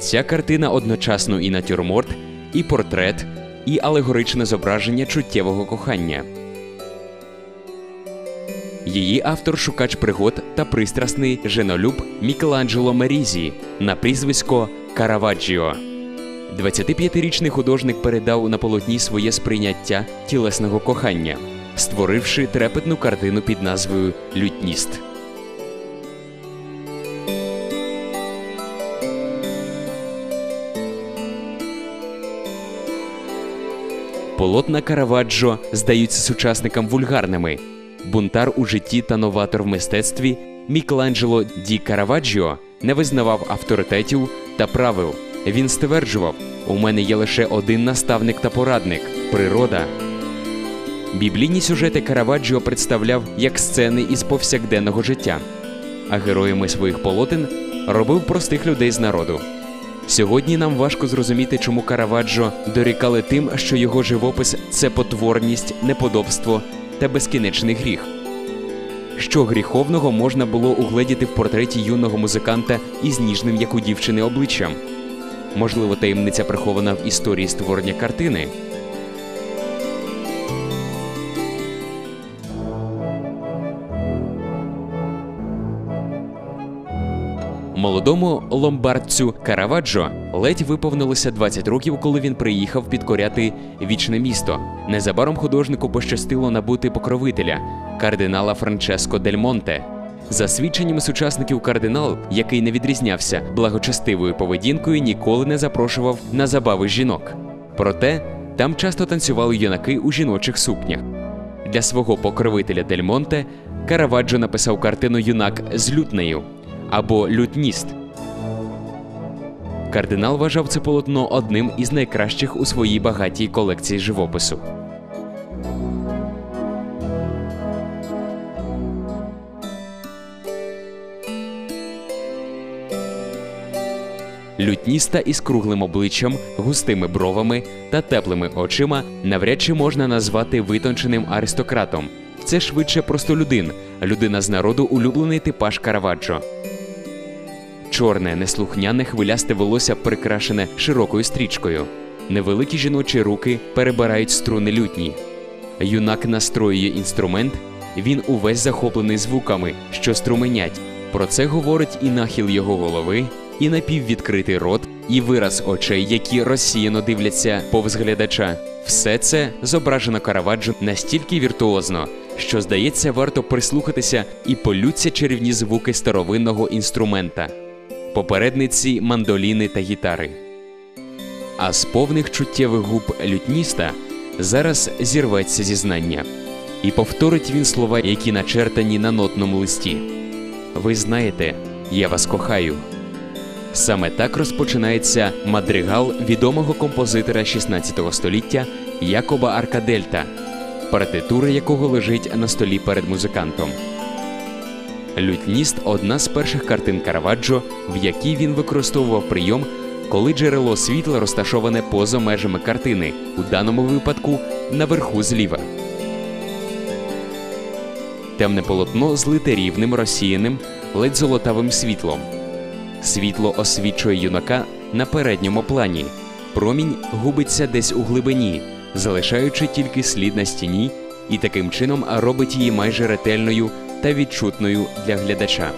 Ця картина одночасно і натюрморт, і портрет, і алегоричне зображення чуттєвого кохання. Її автор – шукач пригод та пристрасний женолюб Мікеланджело Мерізі на прізвисько Караваджіо. 25-річний художник передав на полотні своє сприйняття тілесного кохання, створивши трепетну картину під назвою «Лютніст». Полотна Караваджо здаються сучасникам вульгарними. Бунтар у житті та новатор в мистецтві, Мікеланджело ді Караваджіо не визнавав авторитетів та правил. Він стверджував: «У мене є лише один наставник та порадник – природа». Біблійні сюжети Караваджіо представляв як сцени із повсякденного життя, а героями своїх полотен робив простих людей з народу. Сьогодні нам важко зрозуміти, чому Караваджо дорікали тим, що його живопис – це потворність, неподобство та безкінечний гріх. Що гріховного можна було угледіти в портреті юного музиканта із ніжним, як у дівчини, обличчям? Можливо, таємниця прихована в історії створення картини? Молодому ломбардцю Караваджо ледь виповнилося 20 років, коли він приїхав підкоряти вічне місто. Незабаром художнику пощастило набути покровителя – кардинала Франческо дель Монте. За свідченнями сучасників, кардинал, який не відрізнявся благочестивою поведінкою, ніколи не запрошував на забави жінок. Проте там часто танцювали юнаки у жіночих сукнях. Для свого покровителя дель Монте Караваджо написав картину «Юнак з лютнею» або «Лютніст». Кардинал вважав це полотно одним із найкращих у своїй багатій колекції живопису. Лютніста із круглим обличчям, густими бровами та теплими очима навряд чи можна назвати витонченим аристократом. Це швидше простолюдин, людина з народу, улюблений типаж Караваджо. Чорне, неслухняне, хвилясте волосся прикрашене широкою стрічкою. Невеликі жіночі руки перебирають струни лютні. Юнак настроює інструмент, він увесь захоплений звуками, що струменять. Про це говорить і нахил його голови, і напіввідкритий рот, і вираз очей, які розсіяно дивляться повз глядача. Все це зображено Караваджо настільки віртуозно, що, здається, варто прислухатися і полються чарівні звуки старовинного інструмента – попередниці мандоліни та гітари. А з повних чуттєвих губ лютніста зараз зірветься зізнання. І повторить він слова, які начертані на нотному листі. «Ви знаєте, я вас кохаю». Саме так розпочинається мадригал відомого композитора 16 століття Якоба Аркадельта, партитура якого лежить на столі перед музикантом. «Лютніст» – одна з перших картин Караваджо, в якій він використовував прийом, коли джерело світла розташоване поза межами картини, у даному випадку наверху зліва. Темне полотно злите рівним, розсіяним, ледь золотавим світлом. Світло освічує юнака на передньому плані. Промінь губиться десь у глибині, залишаючи тільки слід на стіні, і таким чином робить її майже ретельною та відчутною для глядача.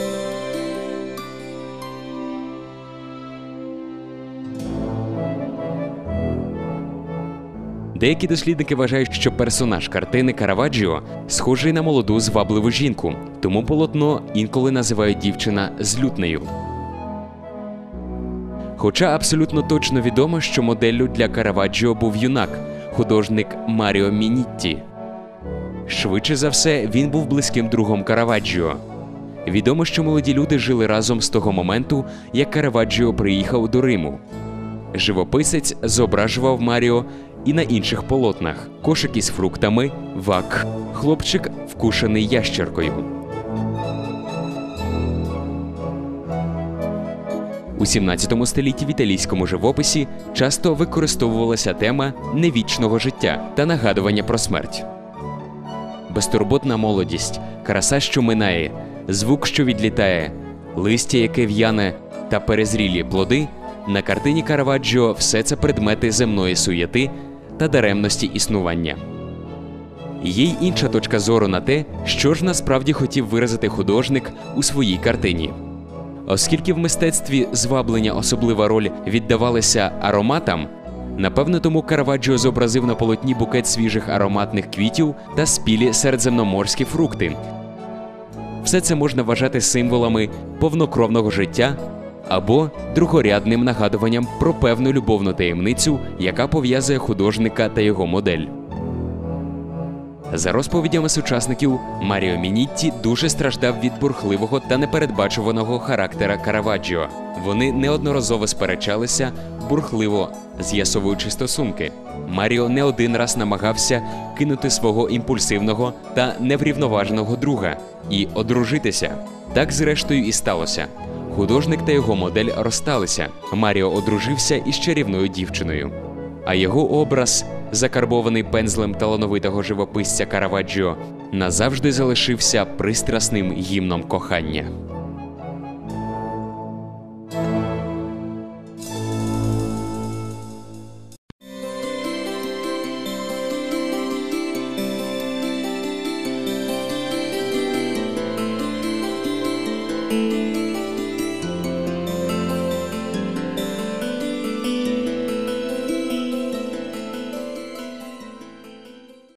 Деякі дослідники вважають, що персонаж картини Караваджіо схожий на молоду звабливу жінку, тому полотно інколи називають «дівчина з лютнею». Хоча абсолютно точно відомо, що моделлю для Караваджіо був юнак, художник Маріо Мінітті. Швидше за все, він був близьким другом Караваджіо. Відомо, що молоді люди жили разом з того моменту, як Караваджіо приїхав до Риму. Живописець зображував Маріо і на інших полотнах: кошик із фруктами, вак, хлопчик, вкушений ящеркою. У 17 столітті в італійському живописі часто використовувалася тема невічного життя та нагадування про смерть. Безтурботна молодість, краса, що минає, звук, що відлітає, листя, яке в'яне, та перезрілі плоди – На картині Караваджо все це предмети земної суєти та даремності існування. Є й інша точка зору на те, що ж насправді хотів виразити художник у своїй картині. Оскільки в мистецтві зваблення особлива роль віддавалася ароматам, напевно, тому Караваджо зобразив на полотні букет свіжих ароматних квітів та спілі середземноморські фрукти. Все це можна вважати символами повнокровного життя або другорядним нагадуванням про певну любовну таємницю, яка пов'язує художника та його модель. За розповідями сучасників, Маріо Мінітті дуже страждав від бурхливого та непередбачуваного характера Караваджо. Вони неодноразово сперечалися, бурхливо з'ясовуючи стосунки. Маріо не один раз намагався кинути свого імпульсивного та неврівноваженого друга і одружитися. Так зрештою і сталося. Художник та його модель розсталися. Маріо одружився із чарівною дівчиною. А його образ, закарбований пензлем талановитого живописця Караваджо, назавжди залишився пристрасним гімном кохання.